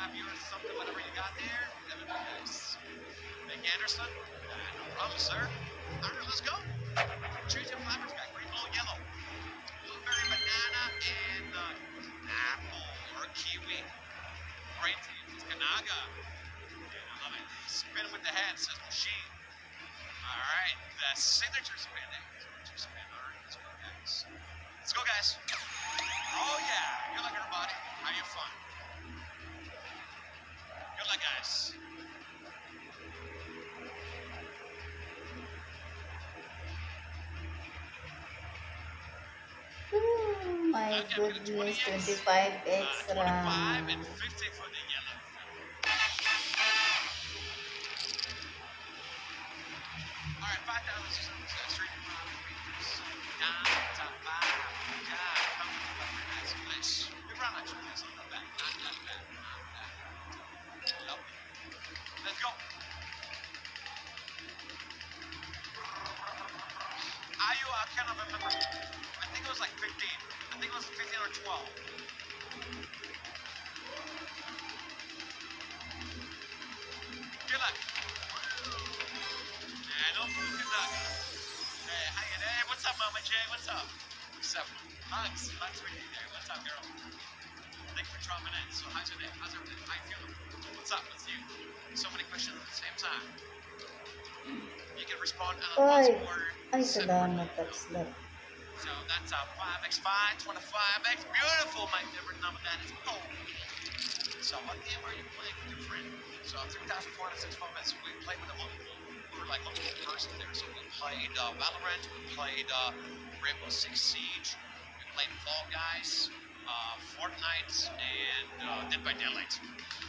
25 euros, something, whatever you got there. That would be nice. Nick Anderson, no problem, sir. All right, let's go. Choose your flavors, guy. Green, blue, yellow. Blueberry, banana, and apple or kiwi. Great team. It's Kanaga. I love it. Spin with the head, says machine. All right, the signature spin. Signature spin. All right, let's go, guys. Let's go, guys. Oh, yeah. Good luck, everybody. Have your fun. Good luck, guys. Oh my goodness, 25 extra. 25 and 50 for the yellow. All right, 5,600 straight meters. Down to 5. Yeah, coming up nice, nice. Good run, actually. That's not bad. Not that bad. Not that bad. Nope. Let's go. I cannot remember. I think it was like 15. I think it was 15 or 12. Good luck. And don't move your duck. Hey, how you doing? Hey, what's up, Mama J? What's up? What's up? Hugs. Hugs with you there. What's up, girl? Thanks for dropping in. So how's your day? How's everything? How you feeling? What's up with you? So many questions at the same time. You can respond once more. Ay, salamat. That's that. So that's 5x5, 25x. Beautiful. My favorite number that is gold. So what game are you playing with your friend? So 3,465 minutes. We played with a multiple. We were like multiple person there. So we played Valorant. We played Rainbow Six Siege. We played Fall Guys, Fortnite, and Dead by Daylight.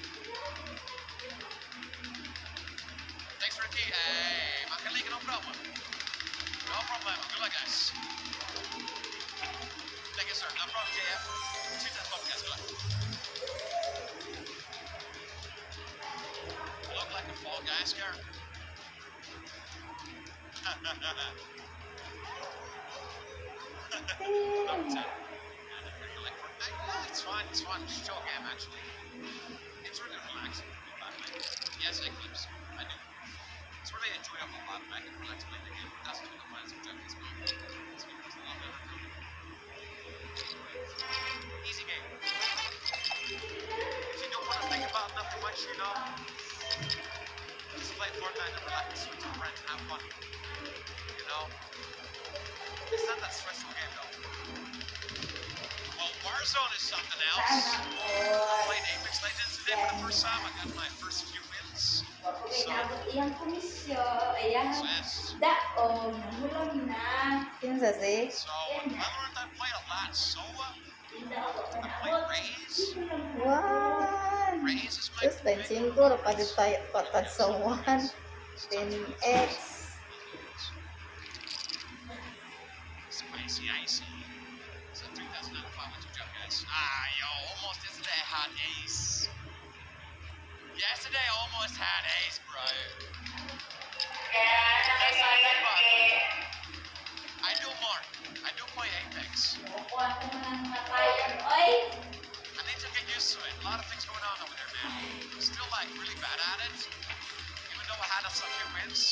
Thanks for the key. Hey, Makalika, no problem. No problem. Good luck, guys. Thank you, sir. No problem, JF. Choose that phone, guys. Good luck. You look like a Fall Guys character. It's fine. It's fun. It's a chill game, actually. It's really relaxing. Yes, Eclipse. I do. It's really enjoyable. I can relax playing the game. That's what the plans of Japanese film. It's because I love everything. Easy game. If you don't want to think about nothing much, you know, just play Fortnite and relax with your friends and have fun. You know? It's not that stressful game, though. Well, Warzone is something else. I played Apex Legends today for the first time. I got my first few wins. So, yes. So, Valorant I played a lot. Soa. I played Raze. What? Raze is my Terus bensin ko pada tayo patad sa 1 10x. Spicy icy. So 3,095 went to jump, guys. Yo, almost yesterday I had ace. Yesterday I almost had ace, bro. That's not that bad. I do more. I do play Apex. I need to get used to it. A lot of things going on over there, man. I'm still like really bad at it. Even though I had some few wins.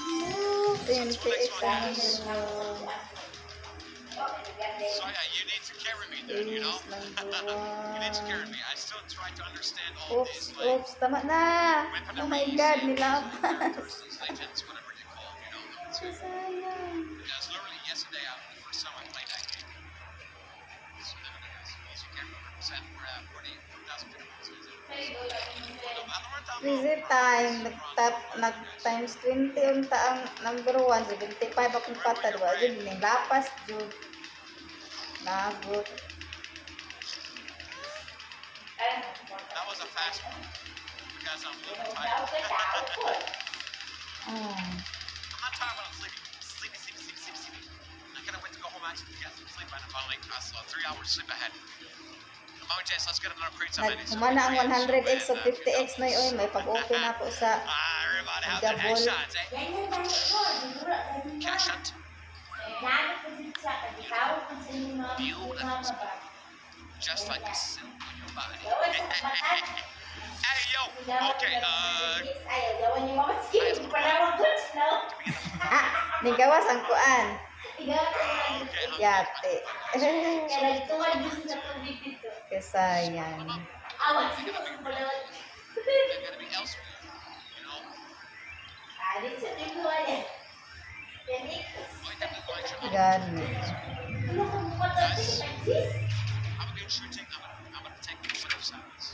So yeah, you need to carry me then, you know? You need to carry me. I still try to understand all these like Oops, tama na. Oh my God, nilapas. characters, legends, whatever they call them, you know? Sayang. Because literally yesterday, the first time I played that game. So there it is. As you can represent for 40,000 videos. Busy time, nag times 20 unta ang number 1, 75 akong patad, wa jud ning lapas jud. Nagot. That was a fast one. Because I'm a little tired. I'm not tired when I'm sleepy. Sleepy. I cannot wait to go home actually to get some sleep. And I'm finally so 3 hours sleep ahead. Mama Jess, let's get another crate time. Humana ang 100x o 50x na yun. May pag-open ako sa everybody has their headshots, eh? Cash hunt. Beautiful. Just like a silk on your body. Okay, Ayaw, gawan niyo mga skin. ayos mo ba? Panawag goods, no? Nigawas ang kuan. Okay, Yate. Kaya nagtuwag din sa tubig dito. Kasayan. Awan siguro kung palawag. they're gonna be elsewhere. You know? Alit sa tingluan eh. Yan ikos. Like that line shot. Gani. Ano kung matating like this? I'm gonna shooting. I'm gonna take the flip sides.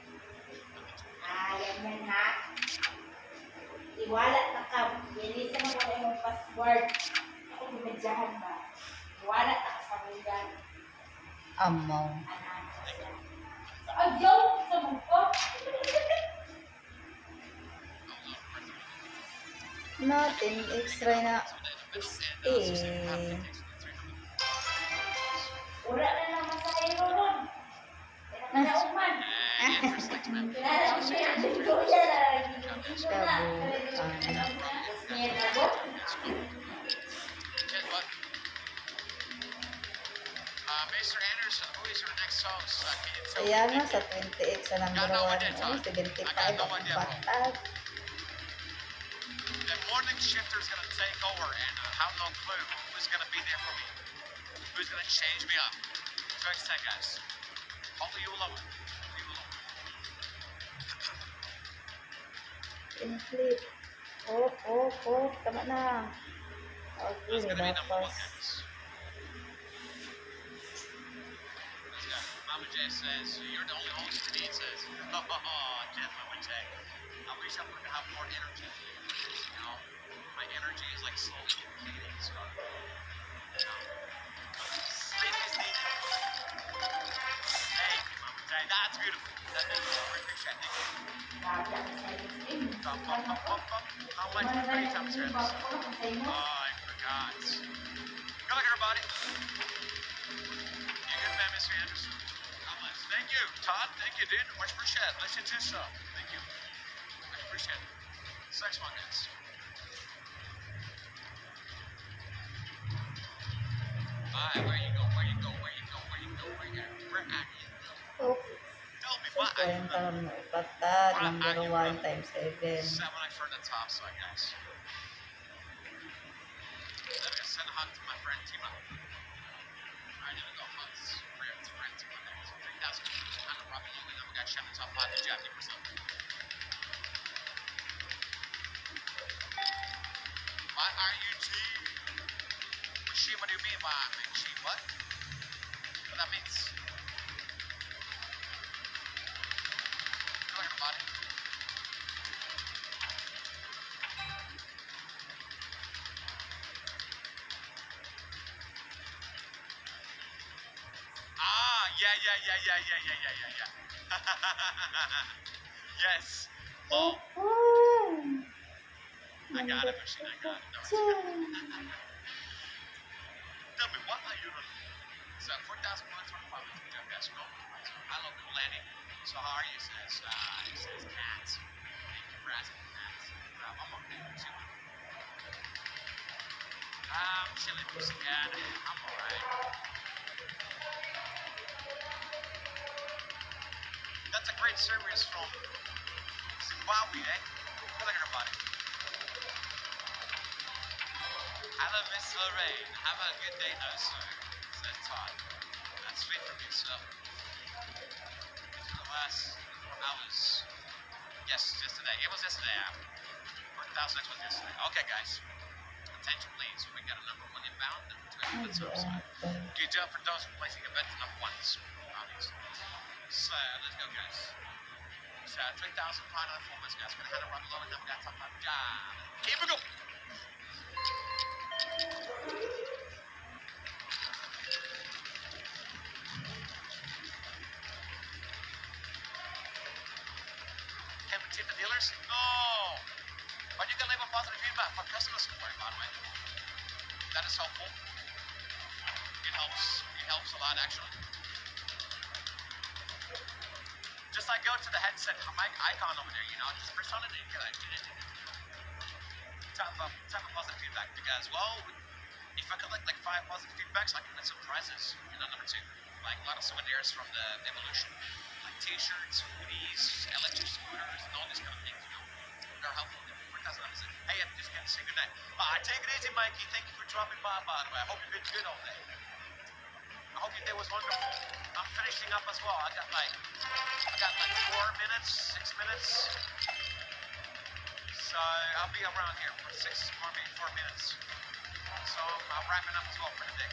Yan yan ha. Iwala na ka. Yan isa mo kung yung password. Ako gumedyahan ba? Iwala na ka sa mga Amaw. anak. Ayaw sa mungko. Natin extra na stay. Ura na lang masahero ron. Kinauman. Kinauman. Kuya na lang. Niya na bo. Guess what? Mr. Anderson, who is your next host? Can you tell Kaya me? nga sa 28 sa number 1, 75 ang batag. The morning shifter is gonna take over, and I have no clue who's gonna be there for me. Who's gonna change me up? So excited, guys. Hopefully you will love it. You will love it. In-flip. Oh. Tama na. Who's Okay, gonna be number one, lapas. guys? Let's go. Mama J says, you're the only host for me, says. Oh, Jeff, Mama J. I wish I would have more energy. You know, my energy is like slowly depleting, so. You know, sleep is needed. Hey, Mama J, that's beautiful. That's beautiful. I appreciate it. How much free time is there? Oh, I forgot. Good luck, everybody. You good, man, Mr. Anderson? God bless. Thank you, Todd. Thank you, dude. Much appreciated. Listen to so. Thank you. Much appreciated. Next one, guys. Alright, where you go? Where you go? Where you go? Where you go? Where you go? Where are you? Oh, Tell me what so are you? yung karon mo ipatad, number 1 times 7. 7 I for the top side, guys. Then I send a hug to my friend Tima. Alright, there we go. Hugs. Friend Tima next. 3,000. I'm probably low, and then we got Shem in top 5 to Jeff 50%. What are you team? Machine, what do you mean by machine? What? What that means? Hello, everybody. Yeah. Yes. Oh, Oh. I got it, machine. I got it. No, it's- Tell me, what are you running? So 4,125 with Jeff Esco. Hello, cool Lanny. So how are you? He says cats. Thank you for asking cats. I'm okay. I'm chilling, pussycat. I'm alright. That's a great service from Zimbabwe, eh? Good luck, everybody. Hello, Miss Lorraine. Have a good day, sir. Said Todd. That's sweet from you, sir. For the last 4 hours. Yes, yesterday. It was yesterday. 4,000 was yesterday. Okay, guys. Attention, please. We got a number 1 inbound, number 2 inbound outside. Good job for those placing a bet to number 1s, obviously. So, let's go, guys. So, 3,504 minutes, guys. We're going to hand it right below, and then we got top 5 job. Keep it going. Haven't tipped the dealers? No. But you can leave a positive feedback for customer support, by the way. That is helpful. It helps a lot, actually. Just like go to the headset mic icon over there, you know, just press on it and you can type of positive feedback. Because, well, if I collect like 5 positive feedbacks, I can get some prizes. You know, number 2, like a lot of souvenirs from the Evolution, like T-shirts, hoodies, electric scooters, and all good all day. I hope your day was wonderful. I'm finishing up as well. I got like 4 minutes, 6 minutes. So I'll be around here for 6 or maybe 4 minutes. So I'm wrapping up as well for today.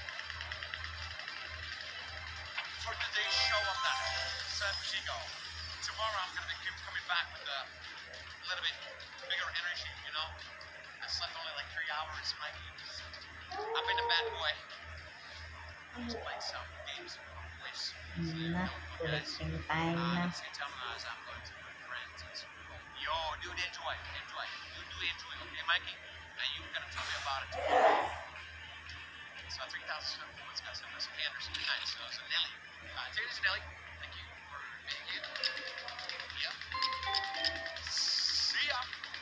For today's show, I'm done. San Chico. Tomorrow I'm gonna be coming back with a little bit bigger energy, you know. I slept only like 3 hours, Mikey. I've been a bad boy. I'm just playing some games with my boys. Na, collecting time na. At the same time as I'm going to my friends and school. Yo, dude, enjoy. You do enjoy, okay, Mikey? And you're gonna tell me about it tomorrow. So 3,000 points, guys. And that's Anderson. Nice. So Nelly. Take this, Nelly. Thank you for being here. Yep. See ya.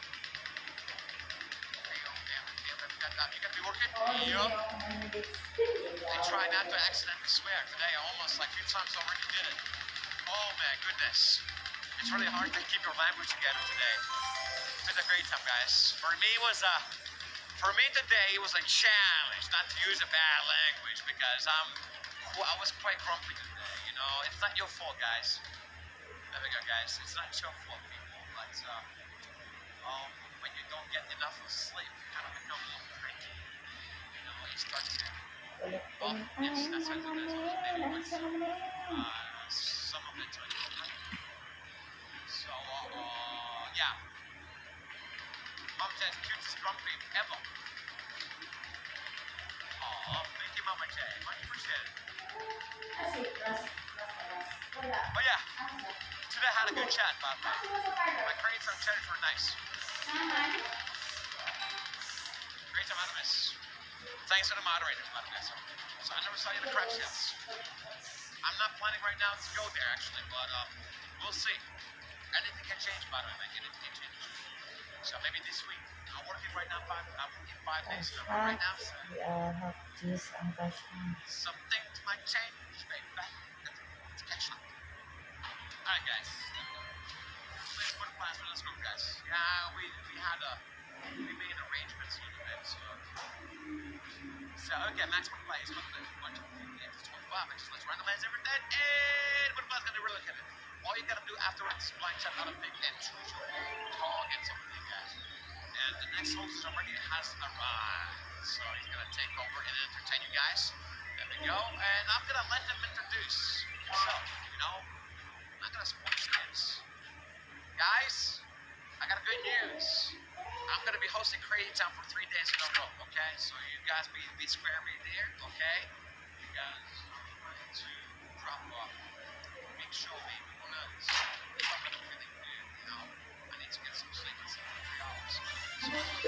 There you go. Damn it. You gotta be working? Yup. I try not to accidentally swear. Today, I almost, like, a few times already did it. Oh, my goodness. It's really hard to keep your language together today. It's been a great time, guys. For me, today, it was a challenge not to use a bad language because I was quite grumpy today, you know. It's not your fault, guys. There we go, guys. It's not your fault, people. But when you don't get enough of sleep, you kind of become a little cranky. You know, you start to... Well, yes, that's what it is. Maybe with some of it to it. So, yeah. Mom says, cutest grumpy ever. Aw, thank you, Mama J. Much appreciated. Oh, yeah. Today I had a good chat, by the way. My cranes on cheddars were nice. Great time, Adamus. Thanks to the moderators, by the way. So I never saw you in the crab sales. I'm not planning right now to go there, actually, but we'll see. Anything can change, by the way, man. Anything can change. So maybe this week. I'm working right now. I'm working 5 days in a row right now. So something might change, baby. Let's catch up. All right, guys. Let's put a class for this group, guys. Yeah, we made arrangements a little bit. So okay, maximum play is 125. I just let's randomize everything, and what about gonna really hit it? All you gotta do afterwards is blind check out a big and choose your targets over there, guys. And the next host already has arrived, so he's gonna take over and entertain you guys. There we go, and I'm gonna let him introduce himself. You know, I'm not gonna spoil skins. Guys, I got good news. I'm gonna be hosting Crazy Town for 3 days in a row. Okay, so you guys be square me there. Okay, you guys are going to drop off. Make sure maybe who knows if I'm gonna feeling good. You know, I need to get some sleep in 3 hours. So,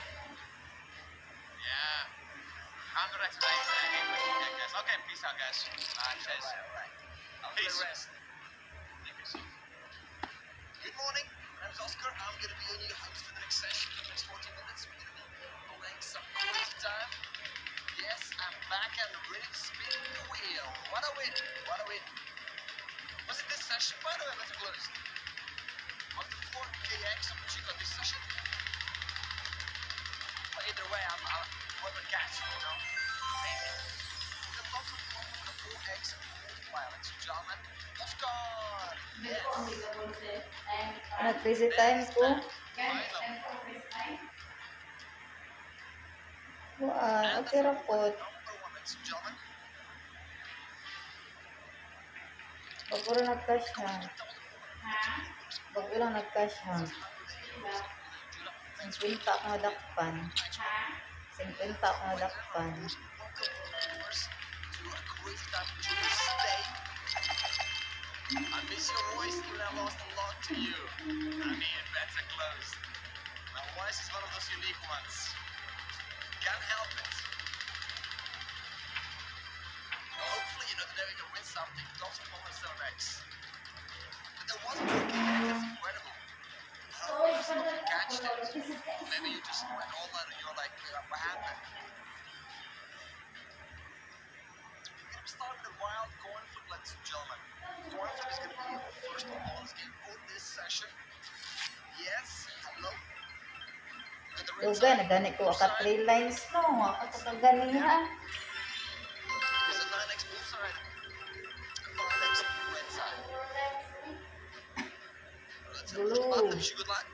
yeah, I'm gonna tonight. Guys. Okay, peace out, guys. Cheers. Peace. Thank you, sir. Good morning. My name's Oscar. I'm going to be your new host for the next session. For the next 40 minutes, we're going to be playing some crazy time. Yes, I'm back and ready to spin the wheel. What a win. What a win. Was it this session, by the way, that's closed? Was the 4KX of Chico this session? But either way, I'm what a catch, you know? Amazing. The top of the 4X and multiplier, ladies and gentlemen. Oscar! Yes. Nag-visit time ko. Okay ra po. Bago rin nag-cash ha. Bago lang nag-cash ha. 50 ako nadakpan. 50 ako nadakpan. I miss your voice, even I lost a lot to you. I mean, bets are closed. My voice is one of those unique ones. Can't help it. Well, hopefully, you know, today we can win something. Tops 1.7x. But there was a that's incredible. How you catched it? Maybe you just went all out and you're like, what happened? We're going to start with a wild coin flip, ladies and gentlemen. Coin flip is going to be the first bonus game for this session. Yes, hello. Lugan, nagani ko ka 3 lines no. Ako kagani ha. wish you good luck.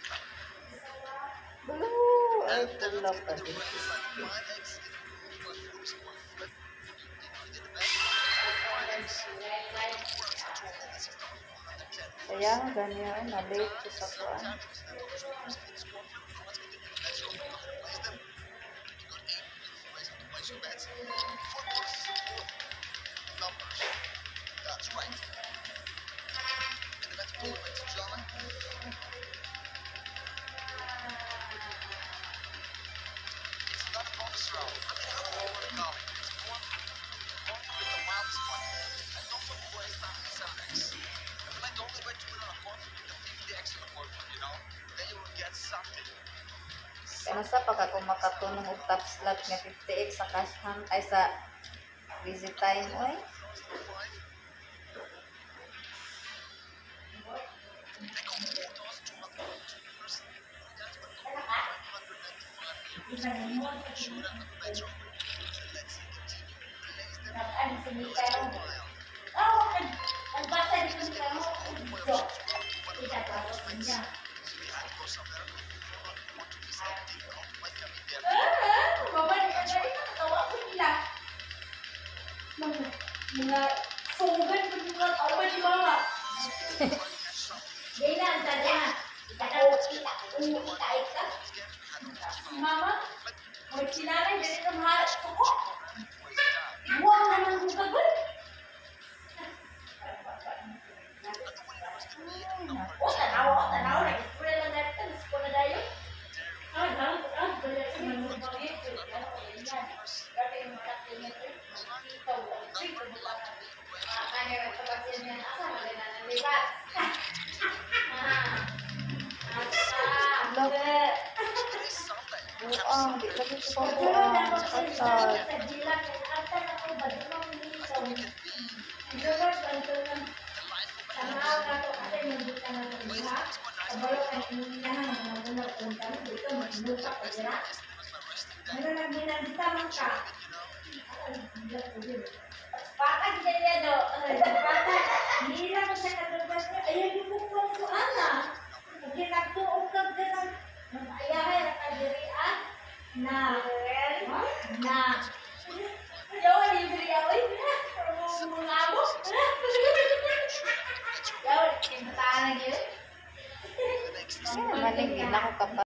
Bulu, ay And then pula let's pa get the din. red side. 5 eggs in plus 4 is 1 flip. You did the best. 4 eggs. 4 eggs at 12. This is number 410. Kaya ganyan, na-late ko sa kuan. Time because then those numbers flip score flip. Now let's continue the bets. You're going to place them. You got 8 beautiful ways to place your bets. 4 numbers. 4 numbers. That's right. And the bets are blue, ladies and gentlemen. It's not a bonus round. I mean, I don't know where to go. It's one with the wildest one. I don't want to waste time with 7x. I feel like the only way to win on a coin flip is the 50x on the coin flip, you know? Then you will get something. Kaya sa pagka kung makatunong og top slot nga 50x sa cash hand ay sa busy time oy. Nagbasa dito ni Kamo. Kita tapos niya. Babalik ka dali na katawa ko nila. Mga sugan ko nila awal di mama. Dina ang tanda. Kita ka. Si mama, may sinanay dali na mahal ko. Buwang naman ko kagul. Tanaw. Nag-spray lang natin. Nag-spray na tayo. Buang, di lagi ko pa buang. Katag. Patag dia do. Patag. Hila ko sa kadugmas niya. Ayaw yung bukong ko, ana. Ginagtuong ka ganang. Ayahay na kadirian. Na. Yaw, libre yaw. Mga abo. Yaw, kintahan na yun. Maling ina ko kapag